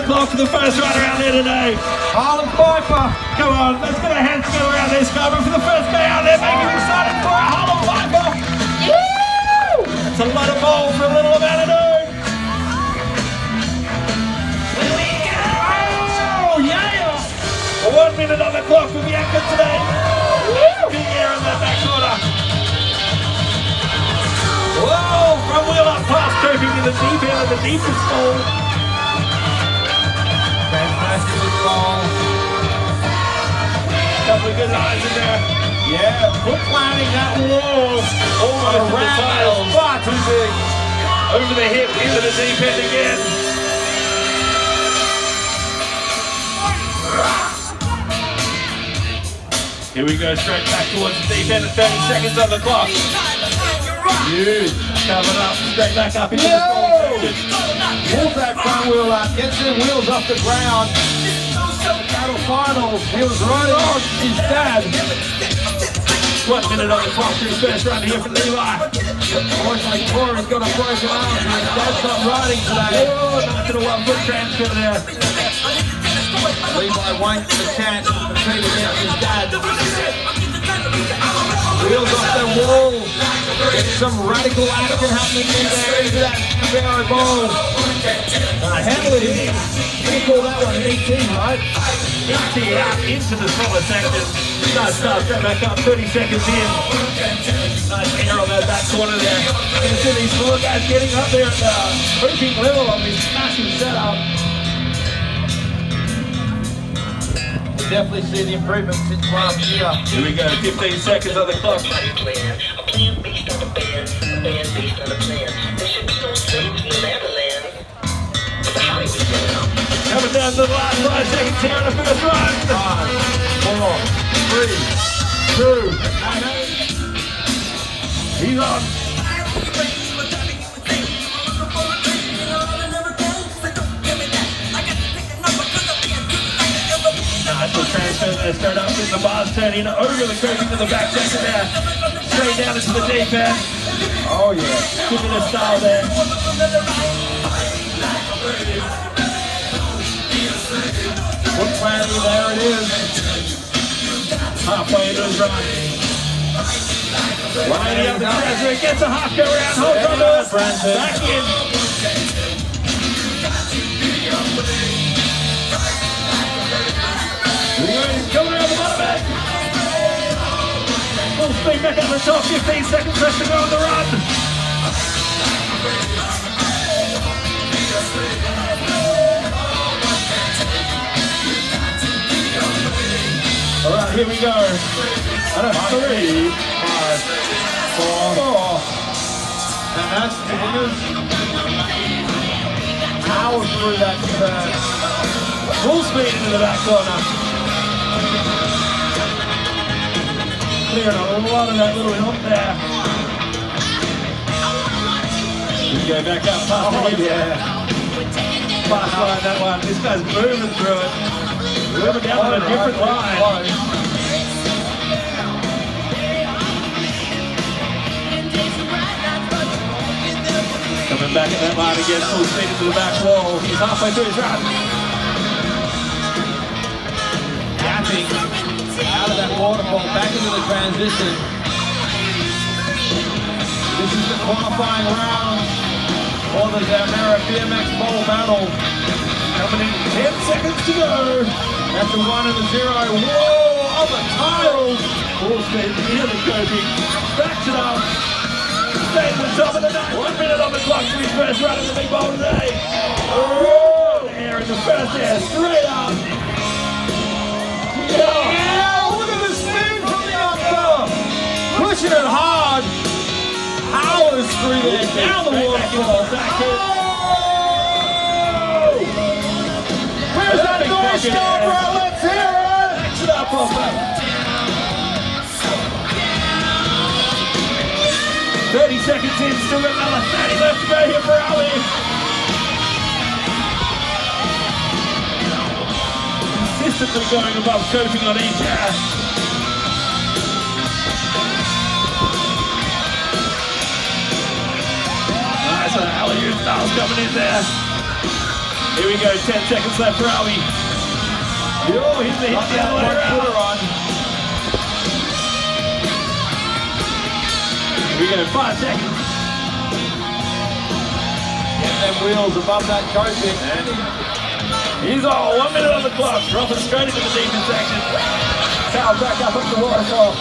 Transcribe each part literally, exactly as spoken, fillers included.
clock for the first run around here today. Harlan Pfeiffer. Come on, let's get our hands together around this guy. But for the first guy out there making the starting for it, Harlan Pfeiffer. Woo! That's a lot of ball for a little amount of noon. Here we go! Oh, yeah! One minute on the clock for Bianca today. Woo! Big air in that back corner. Whoa! Front wheel up past, curving in the deep end of the deepest hole. Fantastic ball. Couple of good lines in there. Yeah, foot planting that wall. Almost Around to the tail. far too big. Over the hip, into the deep end again. Here we go, straight back towards the deep end at thirty seconds on the clock. Huge. Coming up, straight back up into Yo! the small section. Pulls that front wheel up, gets them wheels off the ground. Battle finals. He was right on his dad. One minute on the clock for his first run here for Levi. Unfortunately, Corey's got a broken arm. His dad's not riding today. Oh, nice little one foot transfer there. Levi won't get a chance to compete against his dad. Wheels off the wall. Get some radical action happening in there into that Barrow ball. Uh, handle it in. You call that one an E T, right? E T out into the smaller section. Nice start, straight back up, thirty seconds in. Nice air on that back corner there. You can see these four guys getting up there at the hooking level on this massive setup. Definitely see the improvement since last year. Here we go, fifteen seconds on the clock. Coming down to the last five seconds here on the first run. Five, four, three, two, he's on. Nice little transfer there, start up in the bars, turning over the curve into the back section there. Straight down into the deep end. oh yeah. Good bit of style there. Foot planting, there it is. Halfway into his run. Right up the transfer, gets a half go around, holds on to it. Back in. Coming around the bottom end. Full speed back up the top, fifteen seconds left to go on the run. Alright, here we go. And a three, Five, four, four. and that's the winners. Power through that turn. Full speed into the back corner. Clearing a lot of that little hump there. We go back up past Oh the hip. yeah. Fast line, that one. This guy's moving through it. Moving down on a different line. Coming back at that line again, full speed into the back wall. He's halfway through his run. Gapping out of that waterfall, back into the transition. This is the qualifying round for the Zamora B M X Bowl Battle. Coming in ten seconds to go. That's a one and a zero. Whoa, on the tiles. Full speed, nearly coping. Backs it up. Stays at the top of the night. One minute on the clock for his first run in the big bowl today. Oh, air in the first air, straight up. Yeah, look at the speed from the upper. Pushing it hard. Powers through there, down the waterfall. Oh! Where's that noise going, bro? Let's hear it. Backs it up off that. thirty seconds in, still got another thirty left to go here for Ali. Consistently going above coping on each air. Nice, uh, alley-oop styles coming in there. Here we go, ten seconds left for Albie. Oh, he's the hit the other way around. Here we go, five seconds. Get them wheels above that coaching. He's all one minute on the clock, dropping straight into the defense section. Cal back up at the waterfall.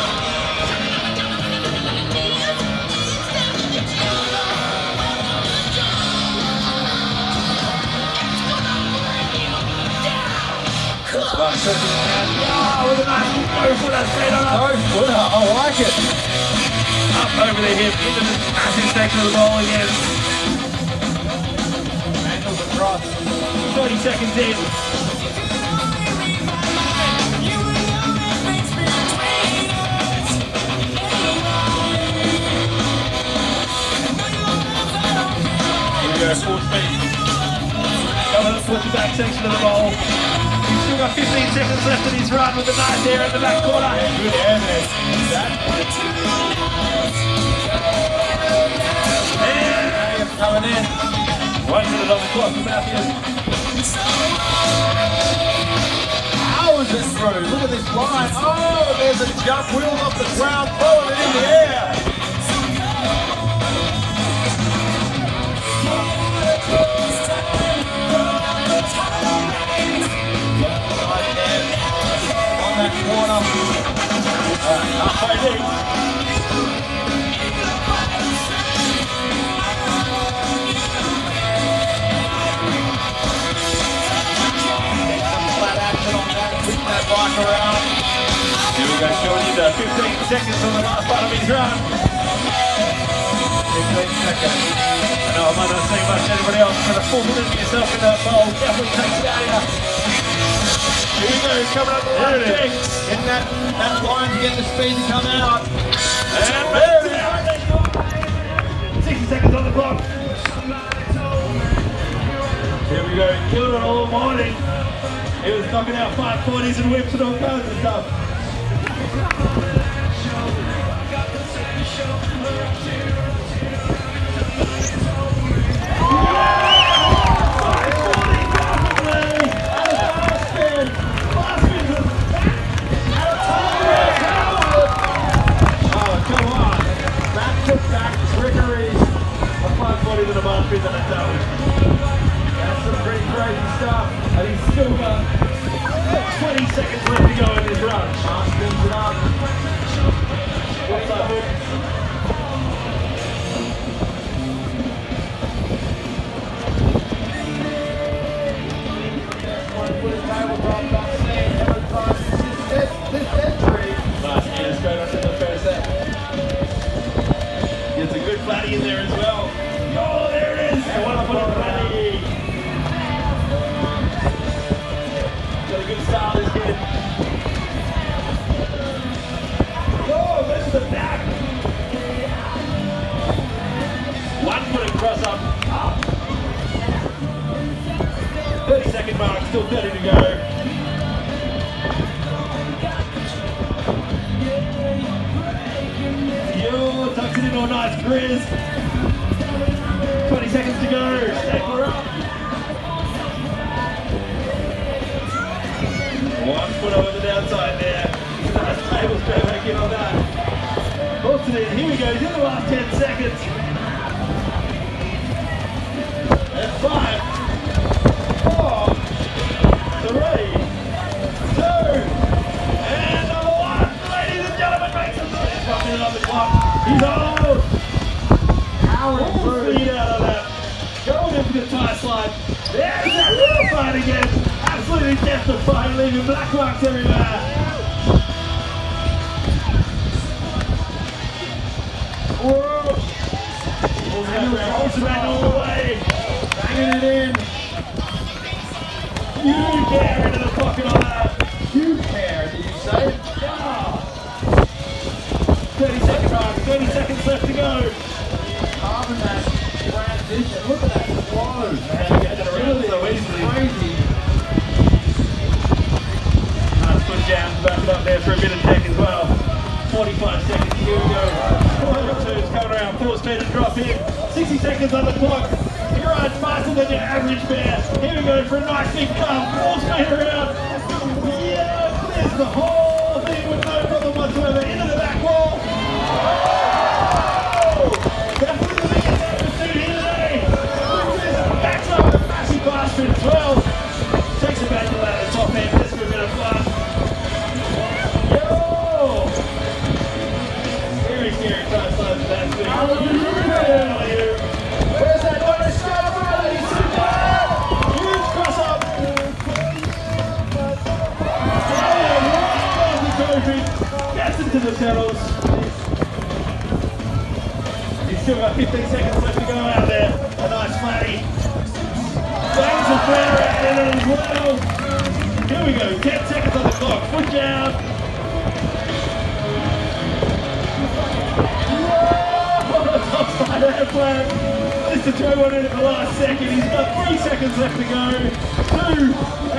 Oh, with a nice no footer straight on up. No footer, I like it. Up over the hip, into the massive section of the ball again. Angles across. thirty seconds in. Here we go, full speed. Coming up towards the back section of the ball. He's still got fifteen seconds left in his run with a nice air in the back corner. Good air there. That. And coming in. One minute on the clock for Matthews. How is it through? Look at this line. Oh, there's a jump wheel off the ground, throwing it in the air. On that corner. Uh, halfway deep. That bike around. Here we go, showing you the fifteen seconds on the last part of his run. fifteen seconds. I know I might not say much to anybody else, but a full minute of yourself in that bowl definitely takes it out of you. Here we go, coming up the last thing. Getting that, that line to get the speed to come out. And there it is. sixty seconds on the clock. Here we go, killing it all morning. He was knocking out five forties and whips and all kinds of stuff. Oh, come on. Back-to-back trickery. A five forty and a bar spin and a double. That's some pretty crazy stuff. And he's still got twenty seconds left to go in his run. Mark spins it up. What's up, Luke? One foot tabletop backstage. Every time this, this entry. Nice, yeah, straight on to the first set. Gets a good flatty in there as well. Oh, there it is! And one foot of flatty. Got a good start, this kid. Oh, there's the back. One foot cross up. Up. thirty second mark, still thirty to go. Yo, tucks it in all nice, Grizz. twenty seconds to go. Stapler up. One foot over the downside there. Nice table straight back in on that. Austin in. Here we go. He's in the last ten seconds. And five, four, three, two, and number one. Ladies and gentlemen, makes a noise. One minute on the clock. He's on. Full speed out of that. Going in for the tie slide. There's that little fight again. Absolutely death-defying, leaving black marks everywhere. Whoa! Ultraman all the way. Banging it in. You care into the pocket on that. You care, did you say? Yeah. thirty second mark, thirty seconds left to go. Carving that transition. Look at that flow. Man, get it around so easily. Crazy. Nice foot down, back it up there for a bit of tech as well. forty-five seconds, here we go. four hundred twos coming around, full speed and drop in. sixty seconds on the clock. He rides faster than your average bear. Here we go for a nice big calf. Full speed around. Yeah, clears the whole thing with no problem whatsoever. Into the back wall. Oh! Definitely the biggest episode here today. Backs up with a massive bastard as well. Takes it back to the top end. Let's go a bit of fun. Yo! Very scary trying to slow that thing. Where's that one? Stop, brother! He's too bad! Huge cross up! Oh, gets into the pedals. He's still got fifteen seconds left to go out there. A nice flatty. Bangs the flare out in it as well. Here we go, ten seconds on the clock. Foot down. Whoa! Top side airplane. Just to throw one in at the last second. He's got three seconds left to go. Two.